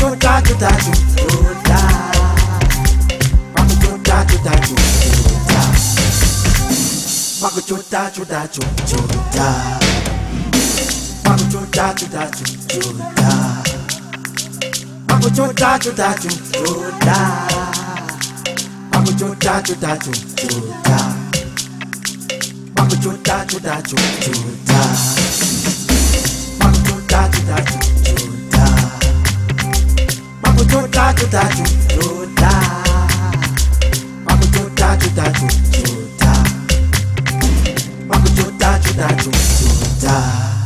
Makuchota chuta chuta. Makuchota chuta chuta. Makuchota chuta chuta. Makuchota chuta chuta. Makuchota chuta chuta. Makuchota chuta chuta. Makuchota chuta chuta. Makuchota chuta chuta. Makuchota chuta chuta. Makuchota chuta chuta. Makuchota chuta chuta.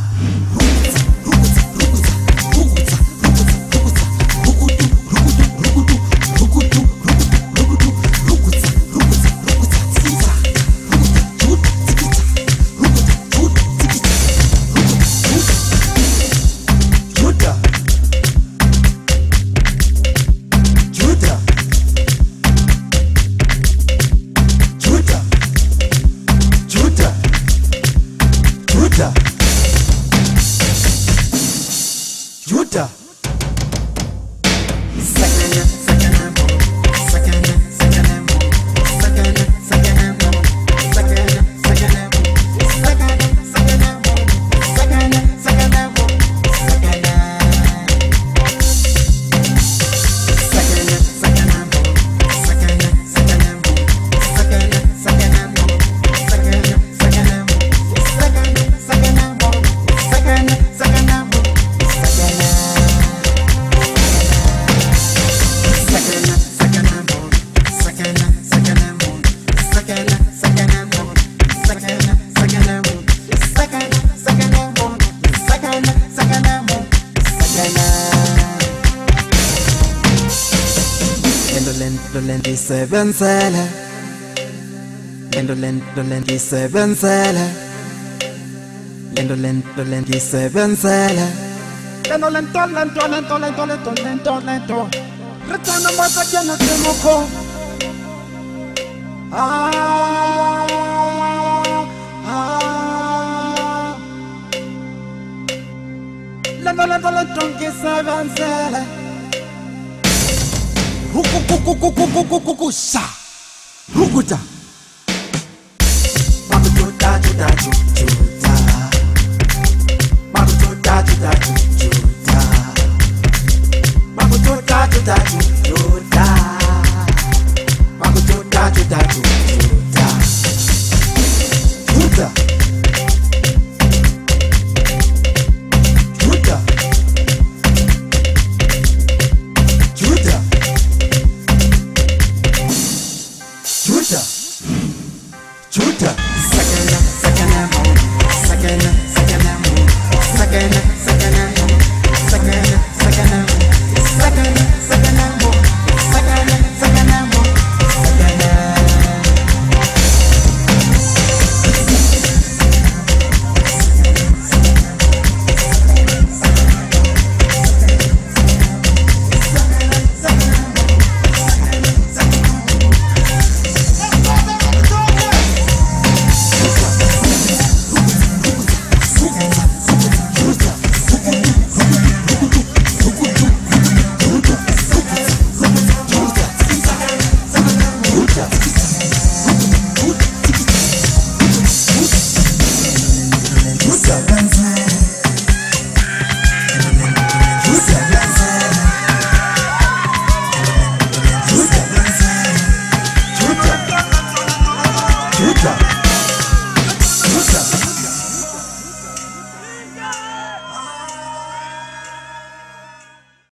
Judah. Dolenti sebenzele. Dolenti sebenzele. Dolenti sebenzele. Lento. Retorno más allá no te mojo. Lento que sebenzele. Sa Rukuta. Makuchota chuta chuta. Makuchota chuta chuta. Makuchota chuta chuta. Makuchota chuta chuta. Chuta. Chuta. Chuta. Chuta. Chuta.